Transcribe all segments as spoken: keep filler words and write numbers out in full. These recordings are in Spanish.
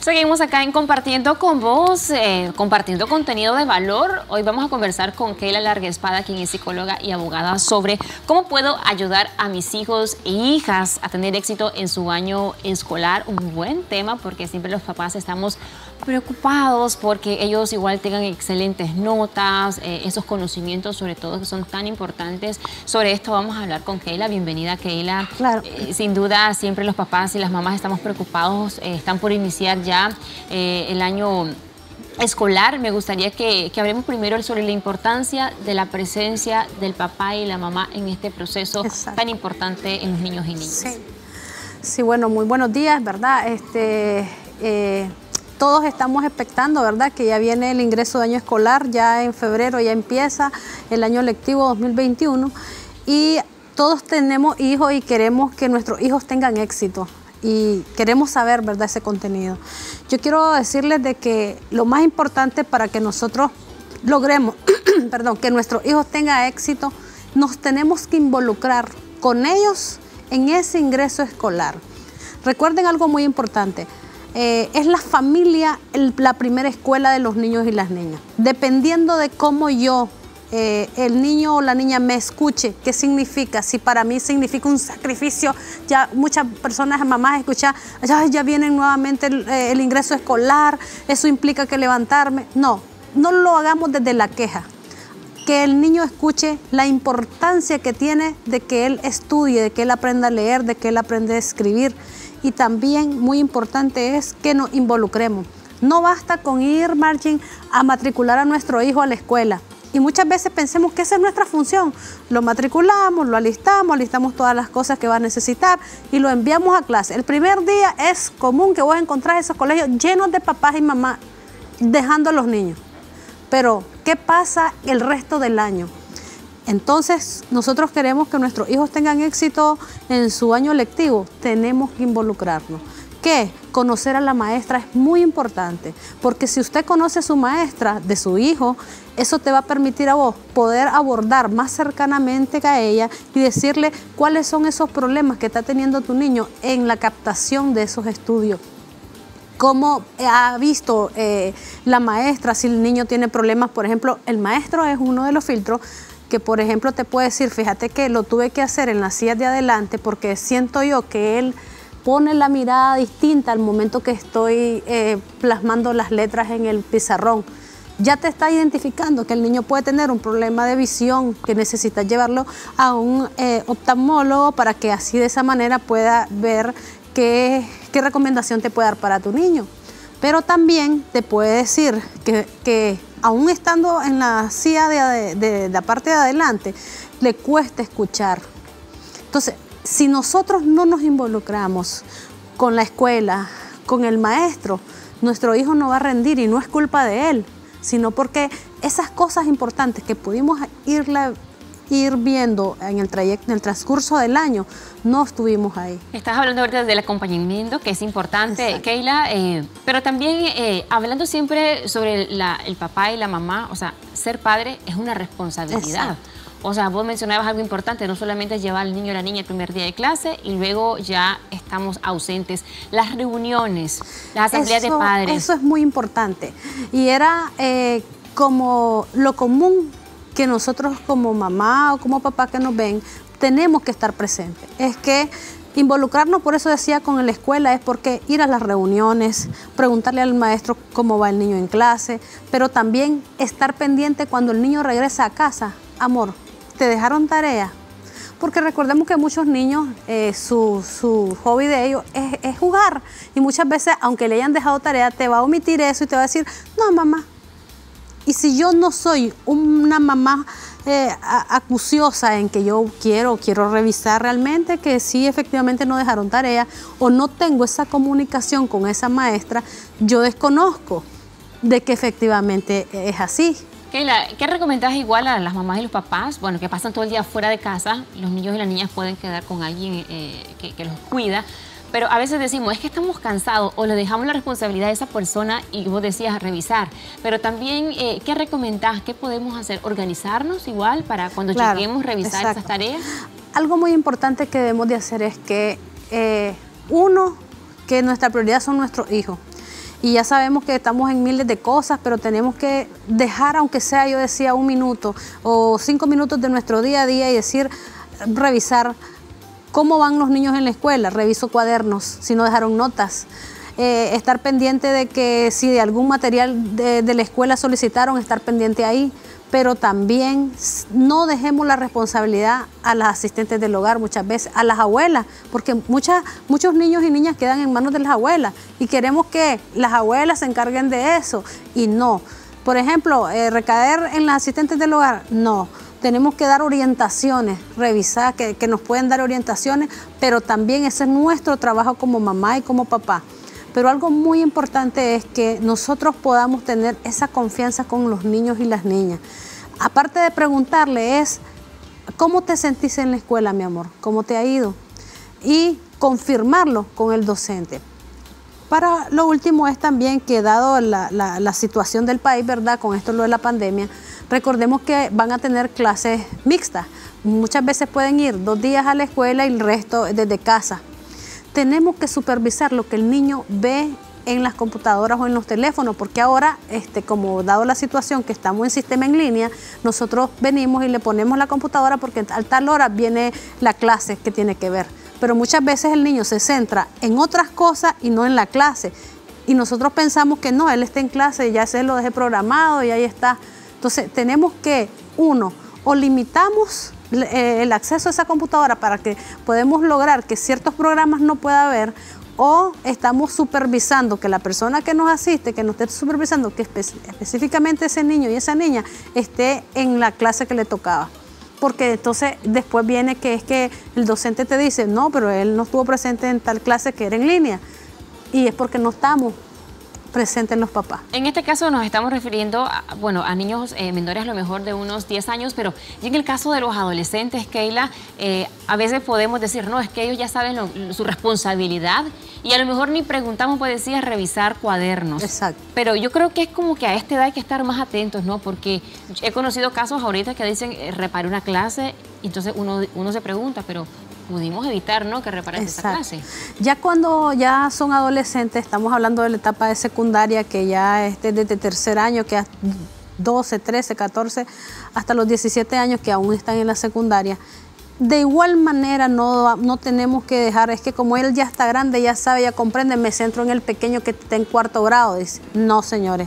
Seguimos acá en Compartiendo con Vos, eh, compartiendo contenido de valor. Hoy vamos a conversar con Keila Larguespada, quien es psicóloga y abogada, sobre cómo puedo ayudar a mis hijos e hijas a tener éxito en su año escolar. Un buen tema, porque siempre los papás estamos preocupados porque ellos igual tengan excelentes notas, eh, esos conocimientos sobre todo que son tan importantes. Sobre esto vamos a hablar con Keila. Bienvenida, Keila. Claro. Eh, sin duda, siempre los papás y las mamás estamos preocupados, eh, están por iniciar ya eh, el año escolar. Me gustaría que, que hablemos primero sobre la importancia de la presencia del papá y la mamá en este proceso Exacto. tan importante en los niños y niñas. Sí, sí, bueno, muy buenos días, ¿verdad? Este, eh, todos estamos expectando, ¿verdad?, que ya viene el ingreso de año escolar, ya en febrero ya empieza el año lectivo dos mil veintiuno y todos tenemos hijos y queremos que nuestros hijos tengan éxito. Y queremos saber, ¿verdad?, ese contenido. Yo quiero decirles de que lo más importante para que nosotros logremos, perdón, que nuestros hijos tengan éxito, nos tenemos que involucrar con ellos en ese ingreso escolar. Recuerden algo muy importante, eh, es la familia el, la primera escuela de los niños y las niñas. Dependiendo de cómo yo, Eh, el niño o la niña me escuche, ¿qué significa? Si para mí significa un sacrificio, ya muchas personas, mamás escuchan, ya, ya viene nuevamente el, eh, el ingreso escolar, eso implica que levantarme. No, no lo hagamos desde la queja. Que el niño escuche la importancia que tiene de que él estudie, de que él aprenda a leer, de que él aprenda a escribir. Y también muy importante es que nos involucremos. No basta con ir, Margin, a matricular a nuestro hijo a la escuela. Y muchas veces pensemos que esa es nuestra función. Lo matriculamos, lo alistamos, alistamos todas las cosas que va a necesitar y lo enviamos a clase. El primer día es común que vos encontrás esos colegios llenos de papás y mamás dejando a los niños. Pero, ¿qué pasa el resto del año? Entonces, nosotros queremos que nuestros hijos tengan éxito en su año lectivo. Tenemos que involucrarnos. ¿Qué? Conocer a la maestra es muy importante, porque si usted conoce a su maestra de su hijo, eso te va a permitir a vos poder abordar más cercanamente a ella y decirle cuáles son esos problemas que está teniendo tu niño en la captación de esos estudios. Cómo ha visto eh, la maestra si el niño tiene problemas. Por ejemplo, el maestro es uno de los filtros que, por ejemplo, te puede decir, fíjate que lo tuve que hacer en las sillas de adelante porque siento yo que él pone la mirada distinta al momento que estoy eh, plasmando las letras en el pizarrón. Ya te está identificando que el niño puede tener un problema de visión, que necesitas llevarlo a un eh, oftalmólogo para que así de esa manera pueda ver qué, qué recomendación te puede dar para tu niño. Pero también te puede decir que, que aún estando en la silla de, de, de la parte de adelante, le cuesta escuchar. Entonces, si nosotros no nos involucramos con la escuela, con el maestro, nuestro hijo no va a rendir y no es culpa de él, sino porque esas cosas importantes que pudimos irla, ir viendo en el trayecto, en el transcurso del año, no estuvimos ahí. Estás hablando ahorita del acompañamiento, que es importante, Exacto. Keila, eh, pero también eh, hablando siempre sobre la, el papá y la mamá, o sea, ser padre es una responsabilidad. Exacto. O sea, vos mencionabas algo importante, no solamente es llevar al niño o la niña el primer día de clase y luego ya estamos ausentes. Las reuniones, las asambleas de padres. Eso es muy importante. Y era eh, como lo común que nosotros como mamá o como papá que nos ven, tenemos que estar presentes. Es que involucrarnos, por eso decía con la escuela, es porque ir a las reuniones, preguntarle al maestro cómo va el niño en clase, pero también estar pendiente cuando el niño regresa a casa. Amor, ¿te dejaron tarea? Porque recordemos que muchos niños, eh, su, su hobby de ellos es, es jugar. Y muchas veces, aunque le hayan dejado tarea, te va a omitir eso y te va a decir, no, mamá. Y si yo no soy una mamá eh, acuciosa en que yo quiero, quiero revisar realmente que sí, efectivamente no dejaron tarea, o no tengo esa comunicación con esa maestra, yo desconozco de que efectivamente es así. Keila, ¿qué recomendás igual a las mamás y los papás? Bueno, que pasan todo el día fuera de casa, los niños y las niñas pueden quedar con alguien eh, que, que los cuida, pero a veces decimos, es que estamos cansados o le dejamos la responsabilidad a esa persona y vos decías revisar, pero también, eh, ¿qué recomendás? ¿Qué podemos hacer? ¿Organizarnos igual para cuando claro, lleguemos revisar exacto. esas tareas? Algo muy importante que debemos de hacer es que, eh, uno, que nuestra prioridad son nuestros hijos. y ya sabemos que estamos en miles de cosas, pero tenemos que dejar, aunque sea, yo decía, un minuto o cinco minutos de nuestro día a día y decir, revisar cómo van los niños en la escuela, reviso cuadernos, si no dejaron notas, eh, estar pendiente de que si de algún material de, de la escuela solicitaron, estar pendiente ahí, pero también no dejemos la responsabilidad a las asistentes del hogar muchas veces, a las abuelas, porque muchas, muchos niños y niñas quedan en manos de las abuelas y queremos que las abuelas se encarguen de eso y no. Por ejemplo, eh, recaer en las asistentes del hogar, no. Tenemos que dar orientaciones, revisar, que, que nos pueden dar orientaciones, pero también ese es nuestro trabajo como mamá y como papá. Pero algo muy importante es que nosotros podamos tener esa confianza con los niños y las niñas. Aparte de preguntarle es, ¿cómo te sentís en la escuela, mi amor? ¿Cómo te ha ido? Y confirmarlo con el docente. Para lo último es también que dado la, la, la situación del país, ¿verdad? Con esto lo de la pandemia, recordemos que van a tener clases mixtas. Muchas veces pueden ir dos días a la escuela y el resto desde casa. Tenemos que supervisar lo que el niño ve en las computadoras o en los teléfonos, porque ahora, este, como dado la situación que estamos en sistema en línea, nosotros venimos y le ponemos la computadora porque a tal hora viene la clase que tiene que ver. Pero muchas veces el niño se centra en otras cosas y no en la clase. Y nosotros pensamos que no, él está en clase, ya se lo dejé programado y ahí está. Entonces tenemos que, uno, o limitamos el acceso a esa computadora para que podamos lograr que ciertos programas no pueda haber, o estamos supervisando que la persona que nos asiste, que nos esté supervisando, que espe específicamente ese niño y esa niña esté en la clase que le tocaba. Porque entonces después viene que es que el docente te dice, no, pero él no estuvo presente en tal clase que era en línea, y es porque no estamos presentes los papás. En este caso nos estamos refiriendo a, bueno, a niños eh, menores a lo mejor de unos diez años, pero y en el caso de los adolescentes, Keila, eh, a veces podemos decir, no, es que ellos ya saben lo, su responsabilidad y a lo mejor ni preguntamos, pues decía, revisar cuadernos. Exacto. Pero yo creo que es como que a esta edad hay que estar más atentos, ¿no? Porque he conocido casos ahorita que dicen, eh, reparé una clase, y entonces uno, uno se pregunta, pero pudimos evitar, ¿no?, que repararan esa clase. Ya cuando ya son adolescentes, estamos hablando de la etapa de secundaria, que ya es desde tercer año, que es doce, trece, catorce, hasta los diecisiete años que aún están en la secundaria. De igual manera no, no tenemos que dejar, es que como él ya está grande, ya sabe, ya comprende, me centro en el pequeño que está en cuarto grado. Dice, no, señores,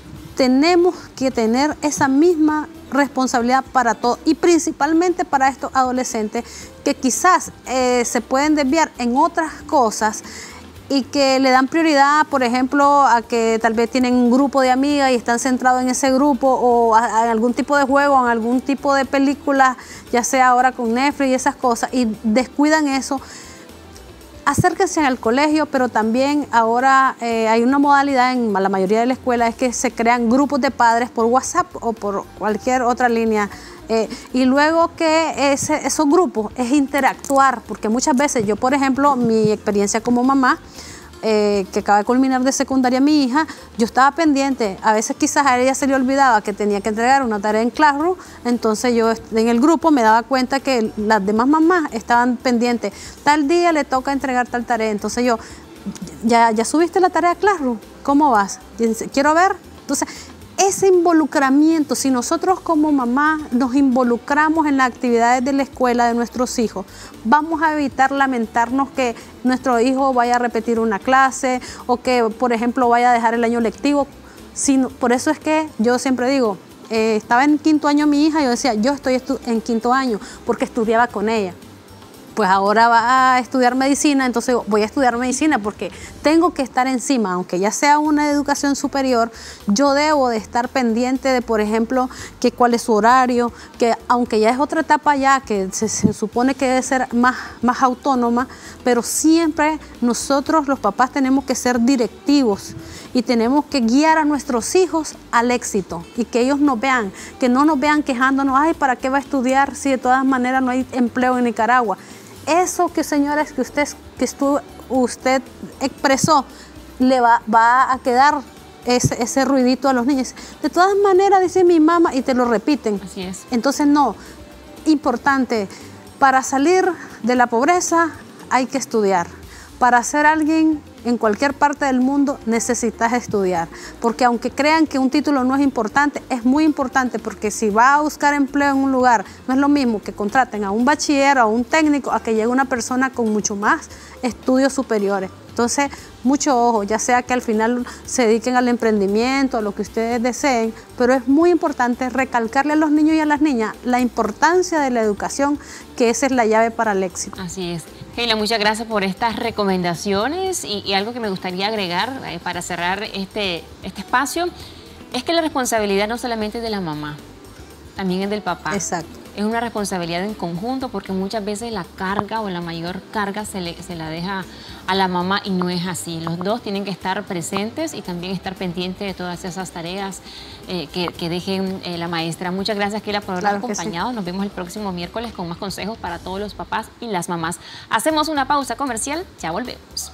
tenemos que tener esa misma responsabilidad para todos y principalmente para estos adolescentes que quizás eh, se pueden desviar en otras cosas y que le dan prioridad, por ejemplo, a que tal vez tienen un grupo de amigas y están centrados en ese grupo, o a, a algún tipo de juego, en algún tipo de película, ya sea ahora con Netflix y esas cosas, y descuidan eso. Acérquense al colegio, pero también ahora eh, hay una modalidad en la mayoría de la escuela, es que se crean grupos de padres por WhatsApp o por cualquier otra línea. Eh, y luego que ese, esos grupos es interactuar, porque muchas veces yo, por ejemplo, mi experiencia como mamá, eh, que acaba de culminar de secundaria mi hija, yo estaba pendiente, a veces quizás a ella se le olvidaba que tenía que entregar una tarea en Classroom, entonces yo en el grupo me daba cuenta que las demás mamás estaban pendientes, tal día le toca entregar tal tarea, entonces yo, ¿ya, ya subiste la tarea a Classroom? ¿Cómo vas? Quiero ver. Entonces, ese involucramiento, si nosotros como mamá nos involucramos en las actividades de la escuela de nuestros hijos, vamos a evitar lamentarnos que nuestro hijo vaya a repetir una clase o que, por ejemplo, vaya a dejar el año lectivo. Sino, por eso es que yo siempre digo, eh, estaba en quinto año mi hija y yo decía, yo estoy en quinto año porque estudiaba con ella. Pues ahora va a estudiar medicina, entonces voy a estudiar medicina porque tengo que estar encima, aunque ya sea una educación superior, yo debo de estar pendiente de, por ejemplo, que cuál es su horario, que aunque ya es otra etapa ya, que se, se supone que debe ser más, más autónoma, pero siempre nosotros los papás tenemos que ser directivos y tenemos que guiar a nuestros hijos al éxito y que ellos nos vean, que no nos vean quejándonos, ay, ¿para qué va a estudiar si de todas maneras no hay empleo en Nicaragua? Eso que, señores, que usted, que estuvo, usted expresó, le va, va a quedar ese, ese ruidito a los niños. De todas maneras, dice mi mamá, y te lo repiten. Así es. Entonces, no, importante, para salir de la pobreza hay que estudiar. para ser alguien en cualquier parte del mundo necesitas estudiar, porque aunque crean que un título no es importante, es muy importante, porque si va a buscar empleo en un lugar, no es lo mismo que contraten a un bachiller o a un técnico a que llegue una persona con mucho más estudios superiores. Entonces, mucho ojo, ya sea que al final se dediquen al emprendimiento, a lo que ustedes deseen, pero es muy importante recalcarle a los niños y a las niñas la importancia de la educación, que esa es la llave para el éxito. Así es. Keila, muchas gracias por estas recomendaciones y, y algo que me gustaría agregar eh, para cerrar este, este espacio es que la responsabilidad no solamente es de la mamá, también es del papá. Exacto. Es una responsabilidad en conjunto, porque muchas veces la carga o la mayor carga se, le, se la deja a la mamá y no es así. Los dos tienen que estar presentes y también estar pendientes de todas esas tareas eh, que, que dejen eh, la maestra. Muchas gracias, Keila, por habernos Claro que acompañado. sí. Nos vemos el próximo miércoles con más consejos para todos los papás y las mamás. Hacemos una pausa comercial, ya volvemos.